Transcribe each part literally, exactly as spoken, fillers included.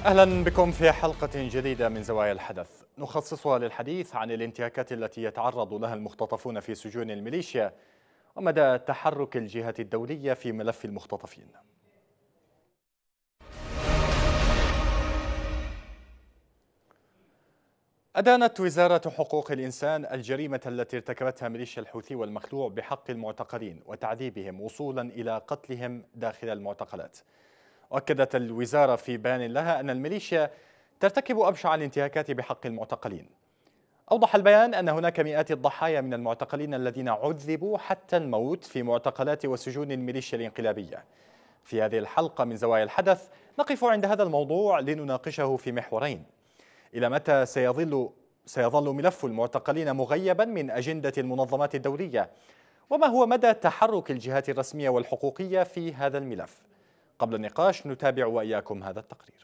أهلا بكم في حلقة جديدة من زوايا الحدث نخصصها للحديث عن الانتهاكات التي يتعرض لها المختطفون في سجون الميليشيا ومدى تحرك الجهات الدولية في ملف المختطفين. أدانت وزارة حقوق الإنسان الجريمة التي ارتكبتها ميليشيا الحوثي والمخلوع بحق المعتقلين وتعذيبهم وصولا إلى قتلهم داخل المعتقلات. وأكدت الوزارة في بيان لها أن الميليشيا ترتكب أبشع الانتهاكات بحق المعتقلين. أوضح البيان أن هناك مئات الضحايا من المعتقلين الذين عذبوا حتى الموت في معتقلات وسجون الميليشيا الانقلابية. في هذه الحلقة من زوايا الحدث نقف عند هذا الموضوع لنناقشه في محورين: إلى متى سيظل سيظل ملف المعتقلين مغيبا من أجندة المنظمات الدولية؟ وما هو مدى تحرك الجهات الرسمية والحقوقية في هذا الملف؟ قبل النقاش نتابع وإياكم هذا التقرير.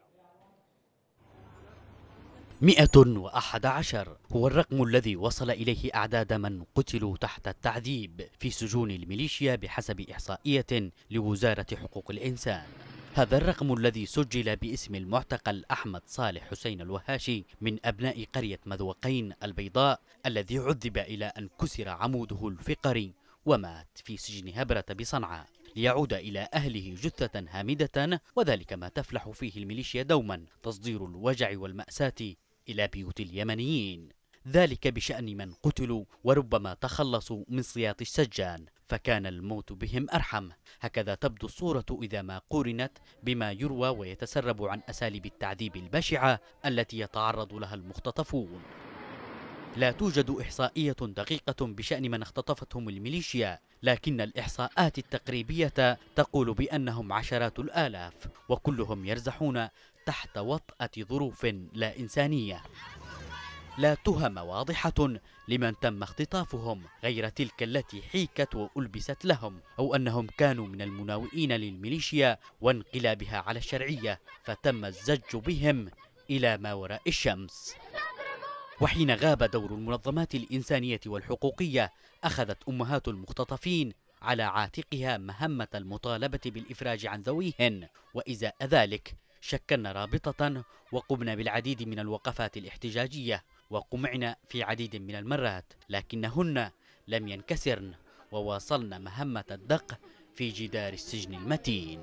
مئة وأحد عشر هو الرقم الذي وصل إليه أعداد من قتلوا تحت التعذيب في سجون الميليشيا بحسب إحصائية لوزارة حقوق الإنسان. هذا الرقم الذي سجل باسم المعتقل أحمد صالح حسين الوهاشي من أبناء قرية مذوقين البيضاء الذي عذب إلى أن كسر عموده الفقري ومات في سجن هبرة بصنعاء ليعود إلى أهله جثة هامدة، وذلك ما تفلح فيه الميليشيا دوما تصدير الوجع والمأساة إلى بيوت اليمنيين، ذلك بشأن من قتلوا وربما تخلصوا من سياط السجان فكان الموت بهم أرحم. هكذا تبدو الصورة إذا ما قورنت بما يروى ويتسرب عن أساليب التعذيب البشعة التي يتعرض لها المختطفون. لا توجد إحصائية دقيقة بشأن من اختطفتهم الميليشيا، لكن الإحصاءات التقريبية تقول بأنهم عشرات الآلاف، وكلهم يرزحون تحت وطأة ظروف لا إنسانية. لا تهم واضحة لمن تم اختطافهم غير تلك التي حيكت وألبست لهم، أو أنهم كانوا من المناوئين للميليشيا وانقلابها على الشرعية فتم الزج بهم إلى ما وراء الشمس. وحين غاب دور المنظمات الإنسانية والحقوقية أخذت أمهات المختطفين على عاتقها مهمة المطالبة بالإفراج عن ذويهن، وإزاء ذلك شكلنا رابطة وقمنا بالعديد من الوقفات الاحتجاجية وقمعنا في عديد من المرات، لكنهن لم ينكسرن وواصلن مهمة الدق في جدار السجن المتين.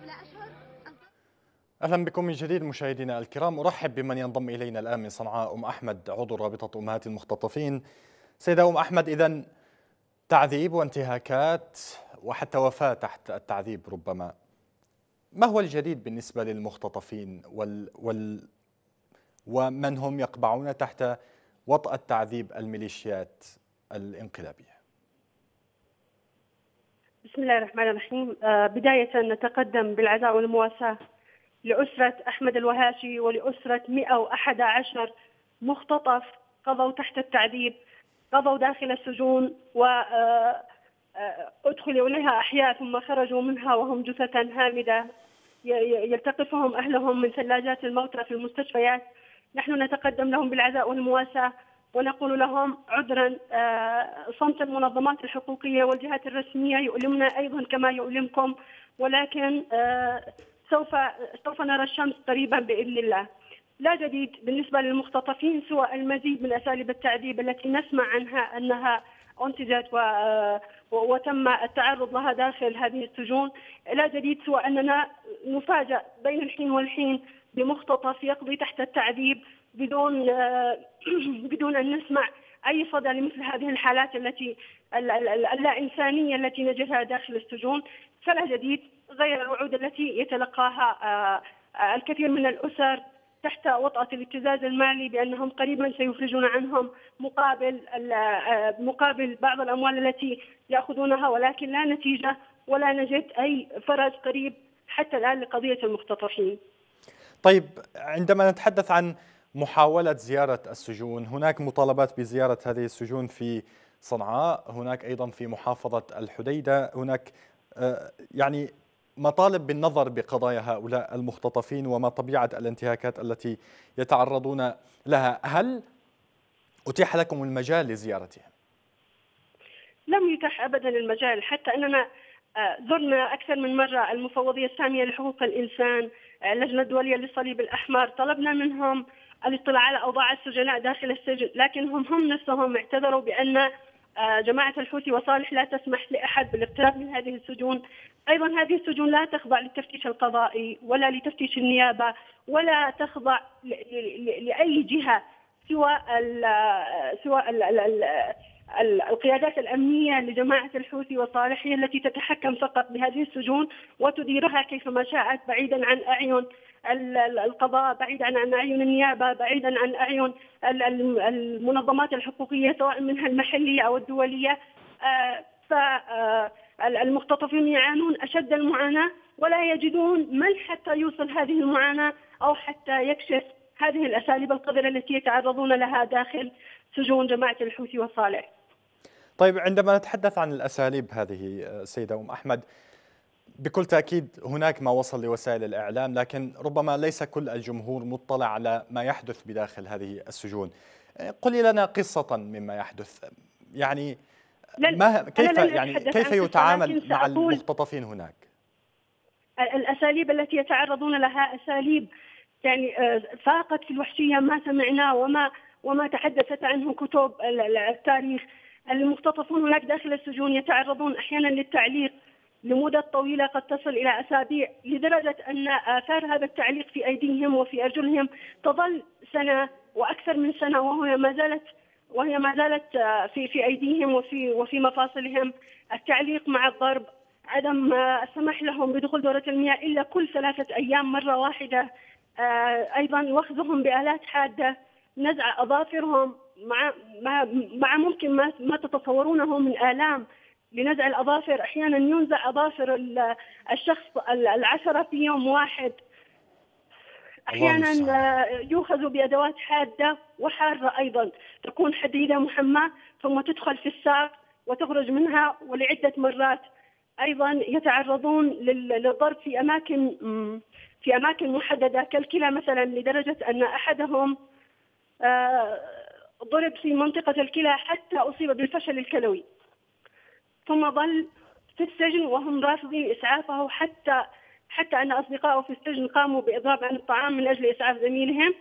أهلا بكم من جديد مشاهدينا الكرام. أرحب بمن ينضم إلينا الآن من صنعاء، أم أحمد عضو رابطة أمهات المختطفين. سيدة أم أحمد، إذن تعذيب وانتهاكات وحتى وفاة تحت التعذيب ربما، ما هو الجديد بالنسبة للمختطفين وال وال ومن هم يقبعون تحت وطأة تعذيب الميليشيات الانقلابية؟ بسم الله الرحمن الرحيم. آه بداية نتقدم بالعزاء والمواساة لأسرة أحمد الوهاشي ولأسرة مئة وأحد عشر مختطف قضوا تحت التعذيب، قضوا داخل السجون وأدخلوا إليها أحياء ثم خرجوا منها وهم جثة هامدة يلتقطهم أهلهم من ثلاجات الموتى في المستشفيات. نحن نتقدم لهم بالعزاء والمواساة ونقول لهم عذرا. صمت المنظمات الحقوقية والجهات الرسمية يؤلمنا أيضا كما يؤلمكم، ولكن سوف سوف نرى الشمس قريبا بإذن الله. لا جديد بالنسبة للمختطفين سوى المزيد من أساليب التعذيب التي نسمع عنها أنها أنتجت وتم التعرض لها داخل هذه السجون. لا جديد سوى أننا نفاجأ بين الحين والحين بمختطف يقضي تحت التعذيب بدون بدون أن نسمع أي صدى لمثل هذه الحالات التي اللا إنسانية التي نجدها داخل السجون. فلا جديد غير الوعود التي يتلقاها الكثير من الأسر تحت وطأة الابتزاز المالي بأنهم قريبا سيفرجون عنهم مقابل مقابل بعض الأموال التي يأخذونها، ولكن لا نتيجة ولا نجد أي فرج قريب حتى الآن لقضية المختطفين. طيب، عندما نتحدث عن محاولة زيارة السجون، هناك مطالبات بزيارة هذه السجون في صنعاء، هناك أيضا في محافظة الحديدة، هناك يعني مطالب بالنظر بقضايا هؤلاء المختطفين وما طبيعة الانتهاكات التي يتعرضون لها. هل أتيح لكم المجال لزيارتهم؟ لم يتح أبدا المجال، حتى أننا زرنا أكثر من مرة المفوضية السامية لحقوق الإنسان، اللجنة الدولية للصليب الأحمر، طلبنا منهم الاطلاع على أوضاع السجناء داخل السجن، لكنهم هم نفسهم اعتذروا بأن جماعة الحوثي وصالح لا تسمح لأحد بالاقتراب من هذه السجون. أيضا هذه السجون لا تخضع للتفتيش القضائي ولا لتفتيش النيابة ولا تخضع لأي جهة سوى ال سوى ال ال ال القيادات الأمنية لجماعة الحوثي وصالح هي التي تتحكم فقط بهذه السجون وتديرها كيفما شاءت، بعيدا عن أعين القضاء، بعيدا عن أعين النيابة، بعيدا عن أعين المنظمات الحقوقية سواء منها المحلية أو الدولية. فالمختطفين يعانون أشد المعاناة ولا يجدون من حتى يوصل هذه المعاناة أو حتى يكشف هذه الأساليب القذرة التي يتعرضون لها داخل سجون جماعة الحوثي وصالح. طيب، عندما نتحدث عن الأساليب هذه سيدة أم أحمد، بكل تأكيد هناك ما وصل لوسائل الإعلام، لكن ربما ليس كل الجمهور مطلع على ما يحدث بداخل هذه السجون. قولي لنا قصة مما يحدث، يعني ما كيف يعني كيف يتعامل مع المختطفين هناك؟ الأساليب التي يتعرضون لها أساليب يعني فاقت في الوحشية ما سمعناه وما وما تحدثت عنه كتب التاريخ. المختطفون هناك داخل السجون يتعرضون أحيانا للتعليق لمدة طويلة قد تصل إلى أسابيع، لدرجة أن آثار هذا التعليق في أيديهم وفي أرجلهم تظل سنة وأكثر من سنة، وهي ما زالت وهي ما زالت في في أيديهم وفي وفي مفاصلهم. التعليق مع الضرب، عدم السماح لهم بدخول دورة المياه إلا كل ثلاثة أيام مرة واحدة، أيضا وخزهم بآلات حادة، نزع أظافرهم مع مع ممكن ما ما تتصورونه من آلام لنزع الأظافر. أحيانا ينزع أظافر الشخص العشرة في يوم واحد. أحيانا يؤخذ بأدوات حادة وحارة أيضا، تكون حديدة محماة ثم تدخل في الساق وتخرج منها ولعدة مرات. أيضا يتعرضون للضرب في أماكن في أماكن محددة كالكلى مثلا، لدرجة أن أحدهم ضرب في منطقة الكلى حتى أصيب بالفشل الكلوي، ثم ظل في السجن وهم رافضين إسعافه، حتى حتى أن أصدقائه في السجن قاموا بإضراب عن الطعام من أجل إسعاف زميلهم.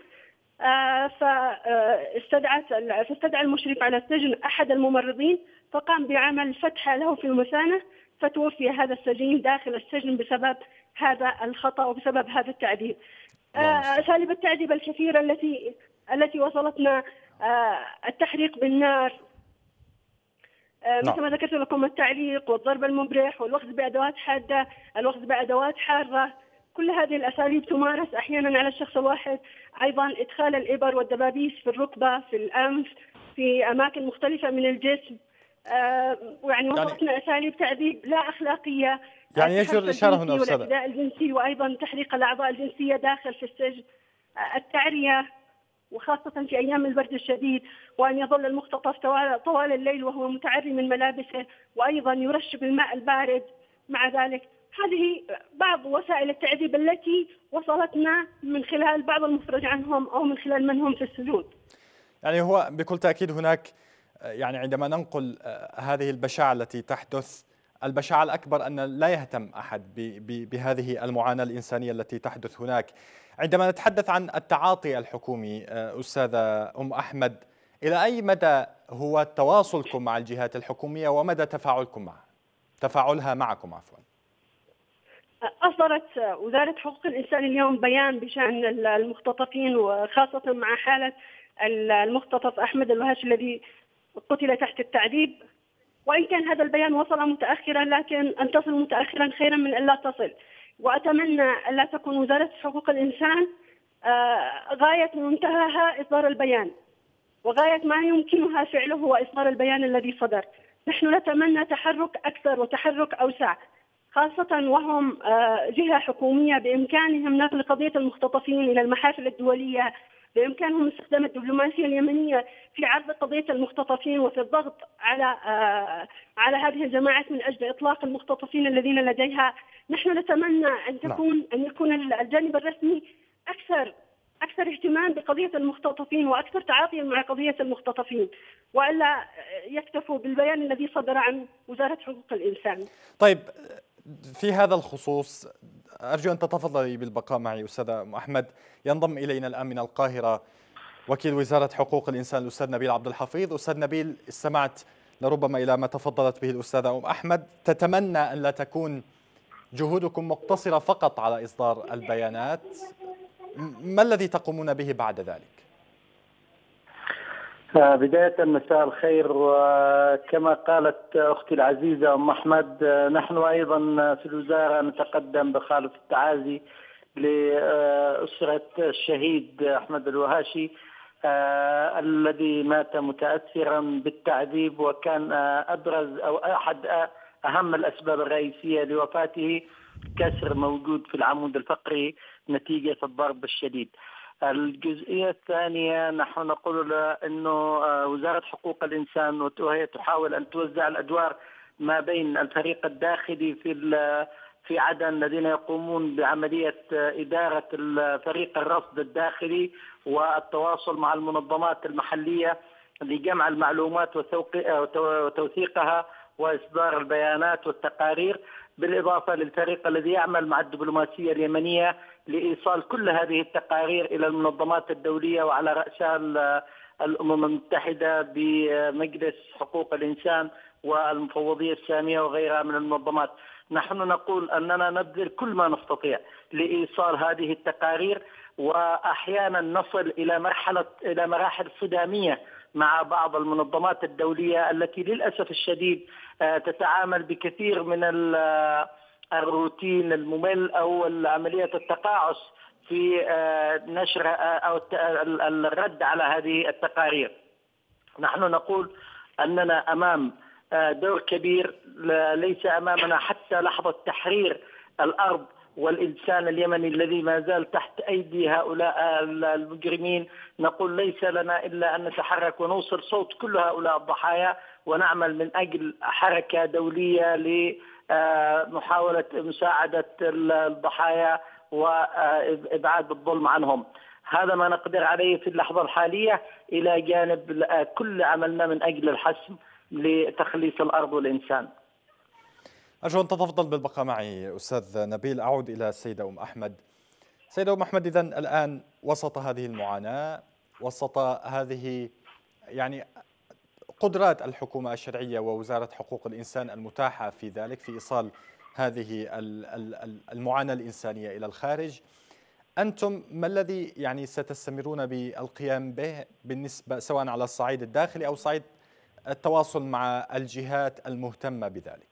فاستدعت فاستدعى المشرف على السجن أحد الممرضين فقام بعمل فتحة له في المثانة، فتوفي هذا السجين داخل السجن بسبب هذا الخطأ وبسبب هذا التعذيب. أساليب التعذيب الكثيرة التي التي وصلتنا، التحريق بالنار مثل ما ذكرت لكم، التعليق والضرب المبرح والوخز بأدوات حادة، الوخز بأدوات حارة، كل هذه الأساليب تمارس أحيانا على الشخص الواحد. أيضا إدخال الإبر والدبابيس في الركبة، في الأنف، في أماكن مختلفة من الجسم. يعني وصلتنا أساليب تعذيب لا أخلاقية، يعني يجدر الإشارة هنا أستاذة، والاعتداء الجنسي، وأيضا تحريق الأعضاء الجنسية داخل في السجن، التعرية وخاصة في أيام البرد الشديد، وأن يظل المختطف طوال الليل وهو متعري من ملابسه، وأيضا يرش بالماء البارد. مع ذلك هذه بعض وسائل التعذيب التي وصلتنا من خلال بعض المفرج عنهم أو من خلال من هم في السجون. يعني هو بكل تأكيد هناك، يعني عندما ننقل هذه البشاعة التي تحدث، البشاعة الأكبر أن لا يهتم أحد بهذه المعاناة الإنسانية التي تحدث هناك. عندما نتحدث عن التعاطي الحكومي أستاذة أم أحمد، إلى أي مدى هو تواصلكم مع الجهات الحكومية ومدى تفاعلكم معها تفاعلها معكم عفوا؟ أصدرت وزارة حقوق الإنسان اليوم بيان بشأن المختطفين، وخاصة مع حالة المختطف أحمد الوهاشي الذي قتل تحت التعذيب. وإن كان هذا البيان وصل متأخرا، لكن أن تصل متأخرا خيرا من أن لا تصل. وأتمنى أن لا تكون وزارة حقوق الإنسان غاية منتهاها إصدار البيان، وغاية ما يمكنها فعله هو إصدار البيان الذي صدر. نحن نتمنى تحرك أكثر وتحرك أوسع، خاصة وهم جهة حكومية بإمكانهم نقل قضية المختطفين إلى المحافل الدولية، بإمكانهم استخدام الدبلوماسية اليمنية في عرض قضية المختطفين وفي الضغط على على هذه الجماعات من أجل إطلاق المختطفين الذين لديها. نحن نتمنى أن تكون أن يكون الجانب الرسمي أكثر أكثر اهتمام بقضية المختطفين وأكثر تعاطيا مع قضية المختطفين، وإلا يكتفوا بالبيان الذي صدر عن وزارة حقوق الإنسان. طيب، في هذا الخصوص أرجو أن تتفضلي بالبقاء معي أستاذة أم أحمد. ينضم إلينا الآن من القاهرة وكيل وزارة حقوق الإنسان الأستاذ نبيل عبد الحفيظ. أستاذ نبيل، استمعت لربما إلى ما تفضلت به الأستاذة أم أحمد، تتمنى أن لا تكون جهودكم مقتصرة فقط على إصدار البيانات، ما الذي تقومون به بعد ذلك؟ بداية مساء الخير، وكما قالت أختي العزيزة أم أحمد، نحن أيضا في الوزارة نتقدم بخالص التعازي لأسرة الشهيد أحمد الوهاشي آه الذي مات متأثرا بالتعذيب، وكان آه أبرز أو أحد أهم الأسباب الرئيسية لوفاته كسر موجود في العمود الفقري نتيجة الضرب الشديد. الجزئية الثانية، نحن نقول أنه وزارة حقوق الإنسان وهي تحاول أن توزع الأدوار ما بين الفريق الداخلي في في عدن الذين يقومون بعملية إدارة الفريق الرصد الداخلي والتواصل مع المنظمات المحلية لجمع المعلومات وتوثيقها وإصدار البيانات والتقارير، بالإضافة للفريق الذي يعمل مع الدبلوماسية اليمنية لإيصال كل هذه التقارير إلى المنظمات الدولية، وعلى رأسها الأمم المتحدة بمجلس حقوق الإنسان والمفوضية السامية وغيرها من المنظمات. نحن نقول أننا نبذل كل ما نستطيع لإيصال هذه التقارير، وأحيانا نصل إلى مرحلة إلى مراحل صدامية مع بعض المنظمات الدولية التي للأسف الشديد تتعامل بكثير من الروتين الممل أو عملية التقاعس في نشر أو الرد على هذه التقارير. نحن نقول أننا أمام دور كبير، ليس أمامنا حتى لحظة تحرير الأرض والإنسان اليمني الذي ما زال تحت أيدي هؤلاء المجرمين. نقول ليس لنا إلا أن نتحرك ونوصل صوت كل هؤلاء الضحايا، ونعمل من أجل حركة دولية لمحاولة مساعدة الضحايا وإبعاد الظلم عنهم. هذا ما نقدر عليه في اللحظة الحالية، إلى جانب كل عملنا من أجل الحسم لتخليص الأرض والإنسان. أرجو أن تتفضل بالبقاء معي أستاذ نبيل. أعود إلى السيدة أم أحمد. سيدة أم أحمد، إذن الآن وسط هذه المعاناة، وسط هذه يعني قدرات الحكومة الشرعية ووزارة حقوق الإنسان المتاحة في ذلك في إيصال هذه المعاناة الإنسانية إلى الخارج، أنتم ما الذي يعني ستستمرون بالقيام به بالنسبة سواء على الصعيد الداخلي أو صعيد التواصل مع الجهات المهتمة بذلك؟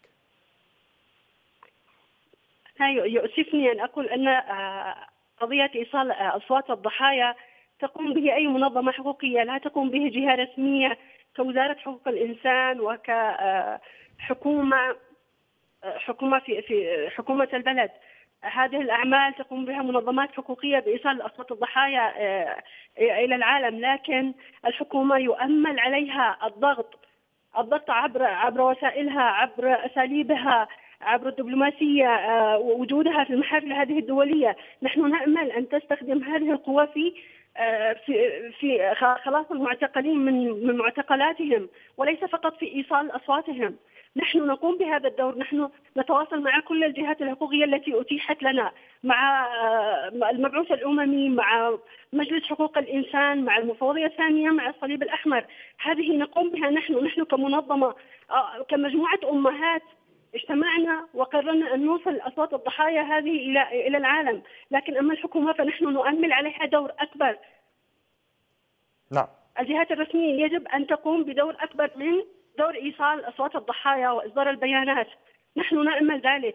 يؤسفني أن أقول أن قضية إيصال أصوات الضحايا تقوم به أي منظمة حقوقية، لا تقوم به جهة رسمية كوزارة حقوق الإنسان وكحكومة حكومة في في حكومة البلد. هذه الأعمال تقوم بها منظمات حقوقية بإيصال أصوات الضحايا إلى العالم، لكن الحكومة يؤمل عليها الضغط الضغط عبر عبر وسائلها، عبر أساليبها، عبر الدبلوماسية، وجودها في المحافل هذه الدولية. نحن نأمل أن تستخدم هذه القوى في في في خلاص المعتقلين من من معتقلاتهم، وليس فقط في إيصال أصواتهم. نحن نقوم بهذا الدور، نحن نتواصل مع كل الجهات الحقوقية التي أتيحت لنا، مع المبعوث الأممي، مع مجلس حقوق الإنسان، مع المفوضية الثانية، مع الصليب الأحمر. هذه نقوم بها نحن نحن كمنظمة، كمجموعة أمهات اجتمعنا وقررنا أن نوصل أصوات الضحايا هذه إلى إلى العالم. لكن أما الحكومة فنحن نؤمل عليها دور أكبر. نعم. الجهات الرسمية يجب أن تقوم بدور أكبر من دور إيصال أصوات الضحايا وإصدار البيانات. نحن نأمل ذلك.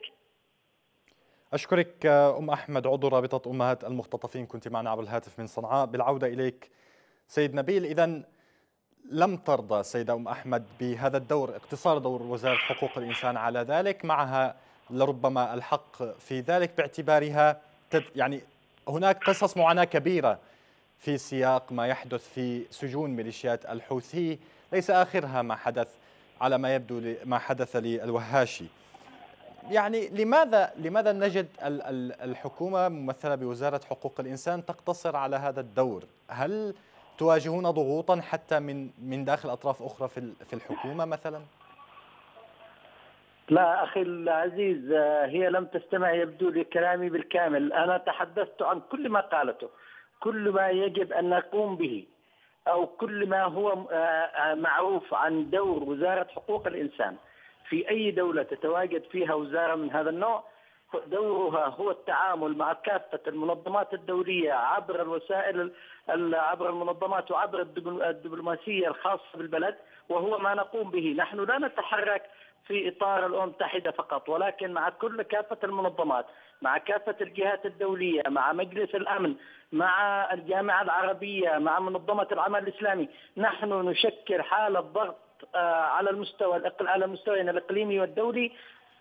أشكرك أم أحمد، عضو رابطة أمهات المختطفين، كنت معنا عبر الهاتف من صنعاء. بالعودة إليك سيد نبيل، إذن لم ترضى سيدة أم أحمد بهذا الدور، اقتصار دور وزارة حقوق الإنسان على ذلك، معها لربما الحق في ذلك باعتبارها يعني هناك قصص معاناة كبيرة في سياق ما يحدث في سجون ميليشيات الحوثي، ليس آخرها ما حدث على ما يبدو ما حدث للوهاشي. يعني لماذا لماذا نجد الحكومة ممثلة بوزارة حقوق الإنسان تقتصر على هذا الدور؟ هل تواجهون ضغوطا حتى من من داخل أطراف أخرى في في الحكومة مثلا؟ لا أخي العزيز، هي لم تستمع يبدو لكلامي بالكامل. أنا تحدثت عن كل ما قالته، كل ما يجب أن نقوم به، أو كل ما هو معروف عن دور وزارة حقوق الإنسان في أي دولة تتواجد فيها وزارة من هذا النوع. دورها هو التعامل مع كافة المنظمات الدولية عبر الوسائل، عبر المنظمات وعبر الدبلوماسية الخاصة بالبلد، وهو ما نقوم به. نحن لا نتحرك في إطار الأمم المتحدة فقط، ولكن مع كل كافة المنظمات، مع كافة الجهات الدولية، مع مجلس الأمن، مع الجامعة العربية، مع منظمة العمل الإسلامي. نحن نشكل حالة ضغط على المستوى على المستويين الإقليمي والدولي.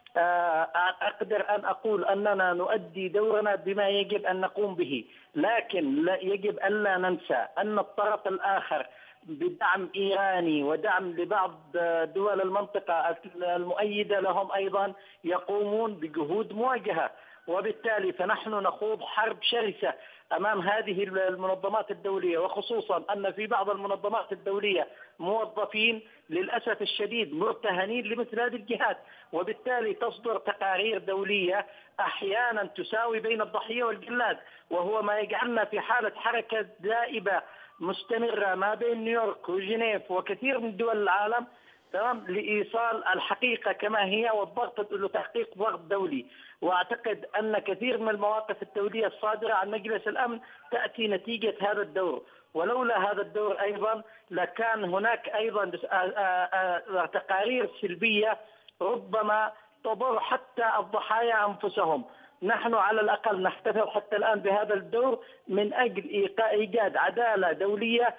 أقدر أن أقول أننا نؤدي دورنا بما يجب أن نقوم به، لكن لا يجب أن لا ننسى أن الطرف الآخر بدعم إيراني ودعم لبعض دول المنطقة المؤيدة لهم أيضا يقومون بجهود مواجهة، وبالتالي فنحن نخوض حرب شرسة أمام هذه المنظمات الدولية، وخصوصا أن في بعض المنظمات الدولية موظفين للأسف الشديد مرتهنين لمثل هذه الجهات، وبالتالي تصدر تقارير دولية أحيانا تساوي بين الضحية والجلاد، وهو ما يجعلنا في حالة حركة دائبة مستمرة ما بين نيويورك وجنيف وكثير من دول العالم، تمام، لإيصال الحقيقة كما هي والضغط لتحقيق ضغط دولي. وأعتقد أن كثير من المواقف الدولية الصادرة عن مجلس الأمن تأتي نتيجة هذا الدور، ولولا هذا الدور أيضا لكان هناك أيضا تقارير سلبية ربما تضر حتى الضحايا أنفسهم. نحن على الأقل نحتفظ حتى الآن بهذا الدور من أجل إيجاد عدالة دولية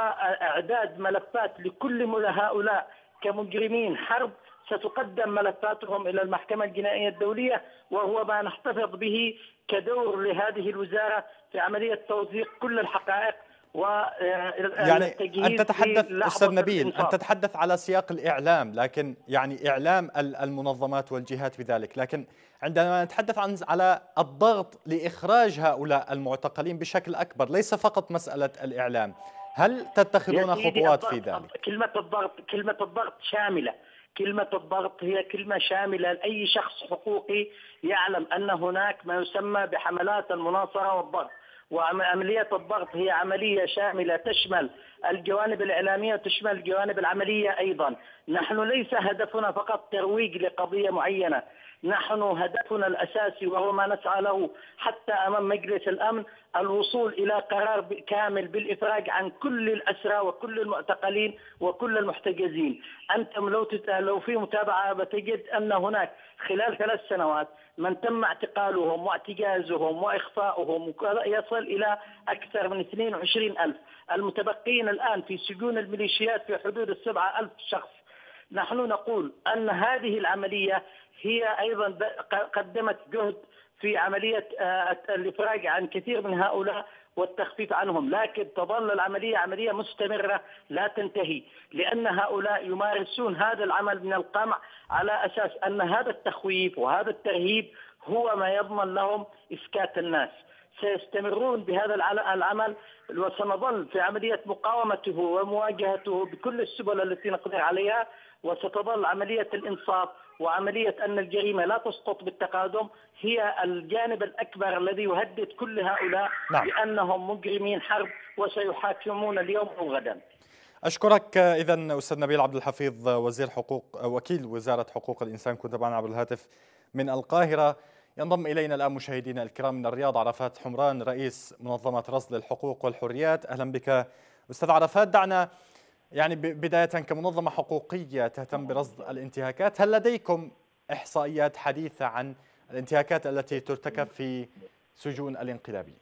وإعداد ملفات لكل هؤلاء كمجرمين حرب، ستقدم ملفاتهم إلى المحكمة الجنائية الدولية، وهو ما نحتفظ به كدور لهذه الوزارة في عملية توثيق كل الحقائق و يعني أن تتحدث أستاذ نبيل أن تتحدث على سياق الإعلام، لكن يعني إعلام المنظمات والجهات بذلك، لكن عندما نتحدث عن على الضغط لإخراج هؤلاء المعتقلين بشكل أكبر، ليس فقط مسألة الإعلام، هل تتخذون خطوات في ذلك؟ كلمة الضغط كلمة الضغط شاملة، كلمة الضغط هي كلمة شاملة لأي شخص حقوقي يعلم أن هناك ما يسمى بحملات المناصرة والضغط، وعملية الضغط هي عملية شاملة تشمل الجوانب الإعلامية وتشمل الجوانب العملية أيضا. نحن ليس هدفنا فقط ترويج لقضية معينة، نحن هدفنا الأساسي وهو ما نسعى له حتى أمام مجلس الأمن الوصول إلى قرار كامل بالإفراج عن كل الأسرى وكل المعتقلين وكل المحتجزين. أنتم لو لو في متابعة بتجد أن هناك خلال ثلاث سنوات من تم اعتقالهم واعتجازهم وإخفاؤهم يصل إلى أكثر من اثنين وعشرين ألف. المتبقين الآن في سجون الميليشيات في حدود السبعة ألف شخص. نحن نقول أن هذه العملية هي أيضا قدمت جهد في عملية الإفراج عن كثير من هؤلاء والتخفيف عنهم، لكن تظل العملية عملية مستمرة لا تنتهي، لأن هؤلاء يمارسون هذا العمل من القمع على أساس أن هذا التخويف وهذا الترهيب هو ما يضمن لهم إسكات الناس. سيستمرون بهذا العمل وسنظل في عملية مقاومته ومواجهته بكل السبل التي نقدر عليها، وستظل عملية الإنصاف وعملية أن الجريمة لا تسقط بالتقادم هي الجانب الأكبر الذي يهدد كل هؤلاء. نعم. بأنهم مجرمين حرب وسيحاكمون اليوم أو غدا. أشكرك إذن أستاذ نبيل عبد الحفيظ، وزير حقوق وكيل وزارة حقوق الإنسان، كنت معنا عبر الهاتف من القاهرة. ينضم إلينا الآن مشاهدينا الكرام من الرياض عرفات حمران، رئيس منظمة رصد للحقوق والحريات. أهلا بك أستاذ عرفات. دعنا يعني بداية كمنظمة حقوقية تهتم برصد الانتهاكات، هل لديكم إحصائيات حديثة عن الانتهاكات التي ترتكب في سجون الانقلابيين؟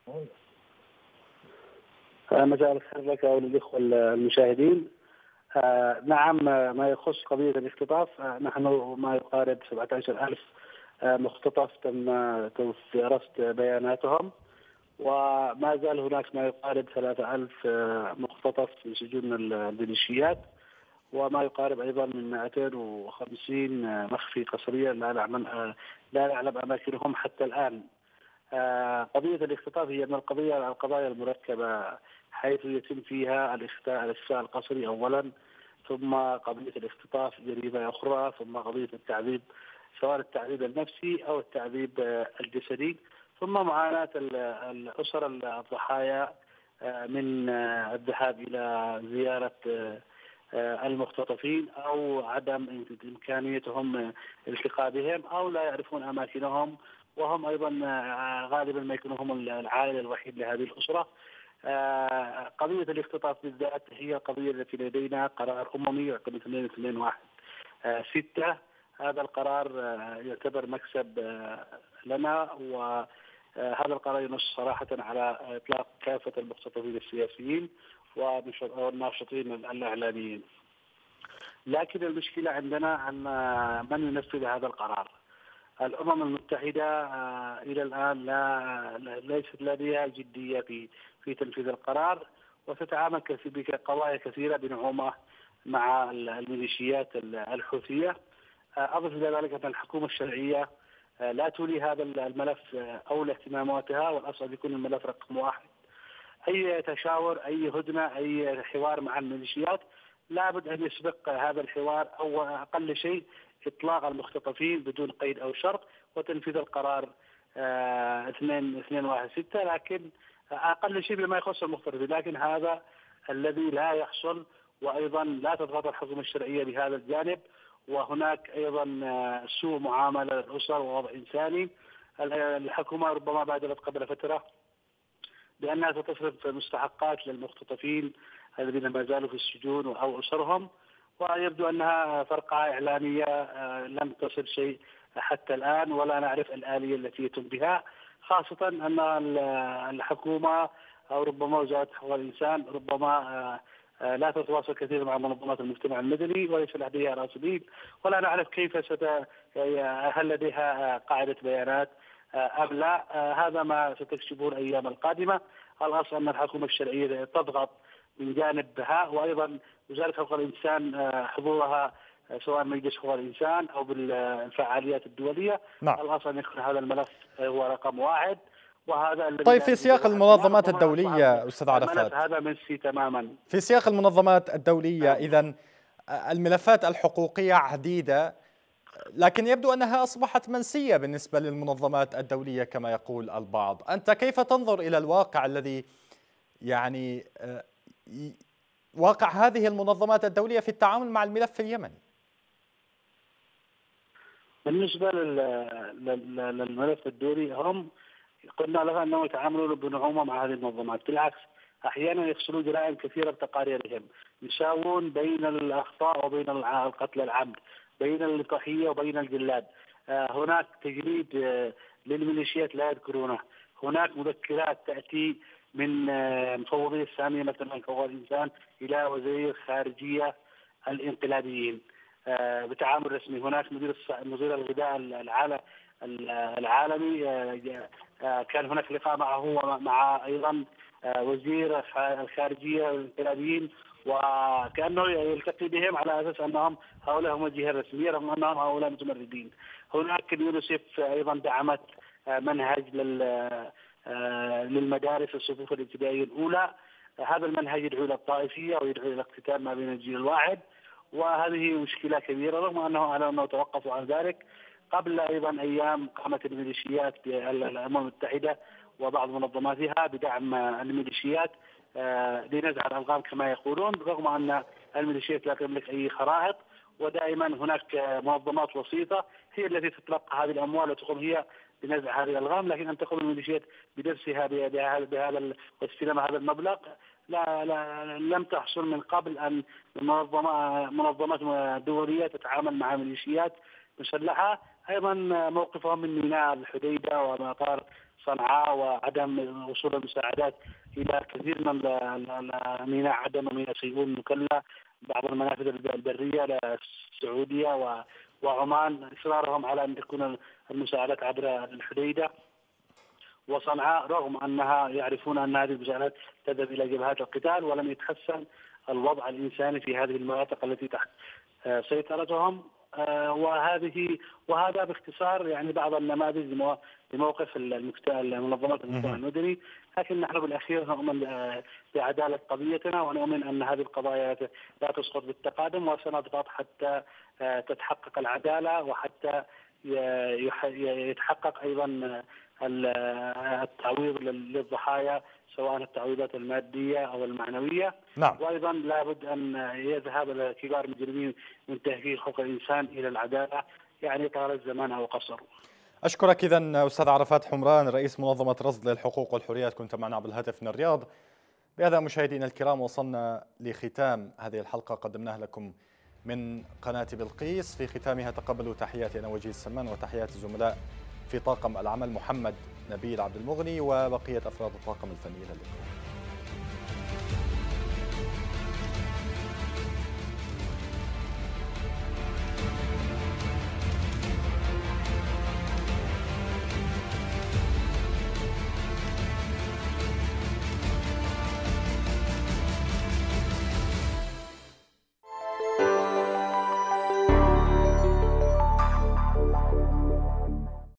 مساء الخير لك وللإخوة المشاهدين. آه نعم، ما يخص قضية الاختطاف، آه نحن ما يقارب سبعة عشر ألف آه مختطف تم رصد بياناتهم، وما زال هناك ما يقارب ثلاثة ألف آه مختطف في سجون الميليشيات، وما يقارب أيضا من مئتين وخمسين آه مخفي قسريا لا نعلم آه لا نعلم أماكنهم حتى الآن. آه قضية الاختطاف هي من القضايا القضايا المركبة، حيث يتم فيها الإخفاء الإخفاء القسري أولا، ثم قضية الاختطاف جريمة أخرى، ثم قضية التعذيب سواء التعذيب النفسي أو التعذيب الجسدي، ثم معاناة الأسر الضحايا من الذهاب إلى زيارة المختطفين أو عدم إمكانيتهم الالتقاء بهم أو لا يعرفون أماكنهم، وهم أيضا غالبا ما يكونوا هم العائلة الوحيد لهذه الأسرة. قضية الاختطاف بالذات هي القضية التي لدينا قرار أممي رقم اثنين اثنين واحد ستة. هذا القرار يعتبر مكسب لنا، وهذا القرار ينص صراحة على إطلاق كافة المختطفين السياسيين والناشطين الإعلاميين. لكن المشكلة عندنا أن من ينفذ هذا القرار. الأمم المتحدة إلى الآن لا ليست لديها جدية في في تنفيذ القرار، وتتعامل بقضايا كثيرة بنعومة مع الميليشيات الحوثية. أضف إلى ذلك أن الحكومة الشرعية لا تولي هذا الملف أولى اهتماماتها، والأصل يكون الملف رقم واحد. أي تشاور، أي هدنة، أي حوار مع الميليشيات لابد أن يسبق هذا الحوار أو أقل شيء إطلاق المختطفين بدون قيد أو شرط وتنفيذ القرار اثنين اثنين واحد ستة، لكن أقل شيء بما يخص المختطفين. لكن هذا الذي لا يحصل، وأيضا لا تضغط الحكومة الشرعية بهذا الجانب، وهناك أيضا سوء معاملة للأسر ووضع إنساني. الحكومة ربما بادرت قبل فترة بأنها ستصرف مستحقات للمختطفين الذين ما زالوا في السجون أو أسرهم، ويبدو أنها فرقعة إعلامية لم تصل شيء حتى الآن، ولا نعرف الآلية التي يتم بها، خاصة أن الحكومة أو ربما وزارة حقوق الإنسان ربما لا تتواصل كثيرا مع منظمات المجتمع المدني وليس لديها راسلين، ولا نعرف كيف ست هل لديها قاعدة بيانات أم لا. هذا ما ستكشفون الأيام القادمة. الأصل أن الحكومة الشرعية تضغط من جانبها، وأيضا وزارة حقوق الإنسان حضورها سواء مجلس حقوق الإنسان أو بالفعاليات الدولية. نعم. الأصل أن يكون هذا الملف هو رقم واحد، وهذا الذي طيب في سياق المنظمات الدولية أستاذ عرفات، هذا منسي تماما. في سياق المنظمات الدولية إذن الملفات الحقوقية عديدة، لكن يبدو أنها أصبحت منسية بالنسبة للمنظمات الدولية كما يقول البعض. أنت كيف تنظر إلى الواقع الذي يعني واقع هذه المنظمات الدولية في التعامل مع الملف اليمني؟ بالنسبة للملف الدولي هم قلنا لها أنهم يتعاملون بنعومة مع هذه المنظمات، بالعكس أحيانا يفصلون جرائم كثيرة بتقاريرهم، يساوون بين الأخطاء وبين القتل العمد، بين الضحية وبين الجلاد. هناك تجريد للميليشيات لا يذكرونه، هناك مذكرات تأتي من مفوضية السامية مثلا حقوق الإنسان إلى وزير خارجية الانقلابيين بتعامل رسمي. هناك مدير مدير الغذاء العالمي كان هناك لقاء معه ومع أيضا وزير الخارجية الانقلابيين، وكأنه يلتقي بهم على أساس أنهم هؤلاء هم الجهة الرسمية رغم أنهم هؤلاء متمردين. هناك اليونسيف أيضا دعمت منهج للمدارس الصفوف الابتدائية الأولى. هذا المنهج يدعو إلى الطائفية ويدعو إلى الاقتتال ما بين الجيل الواحد، وهذه مشكلة كبيرة رغم أنه على أنه توقفوا عن ذلك. قبل أيضا أيام قامت الميليشيات الأمم المتحدة وبعض منظماتها بدعم الميليشيات لنزع الألغام كما يقولون، رغم أن الميليشيات لا تملك أي خرائط، ودائما هناك منظمات وسيطة هي التي تتلقى هذه الأموال وتقوم هي بنزع هذه الألغام، لكن أن تقوم الميليشيات بنفسها بهذا واستلام هذا المبلغ لا, لا لم تحصل من قبل أن منظمة منظمات دولية تتعامل مع ميليشيات مسلحة. أيضا موقفهم من ميناء الحديدة ومطار صنعاء وعدم وصول المساعدات إلى كثير من ميناء عدن وميناء سيئون مكلا، بعض المنافذ البرية للسعودية وعمان، إصرارهم على أن تكون المساعدات عبر الحديدة وصنعاء رغم أنها يعرفون أن هذه المساعدات تذهب إلى جبهات القتال، ولم يتحسن الوضع الإنساني في هذه المناطق التي تحت سيطرتهم. وهذه وهذا باختصار يعني بعض النماذج لموقف المنظمات المجتمع المدني. لكن نحن بالاخير نؤمن بعداله قضيتنا، ونؤمن ان هذه القضايا لا تسقط بالتقادم، وسنضغط حتى تتحقق العداله، وحتى يتحقق ايضا التعويض للضحايا، سواء التعويضات الماديه او المعنويه. نعم. وايضا لابد ان يذهب كبار المجرمين من تهجير حقوق الانسان الى العداله، يعني طال الزمان او قصر. اشكرك اذا استاذ عرفات حمران، رئيس منظمه رصد للحقوق والحريات، كنت معنا عبر الهاتف من الرياض. بهذا مشاهدينا الكرام وصلنا لختام هذه الحلقه قدمناها لكم من قناه بلقيس. في ختامها تقبلوا تحياتي انا وجيه السمان وتحيات الزملاء في طاقم العمل محمد نبيل عبد المغني وبقيه افراد الطاقم الفني. الى اللقاء.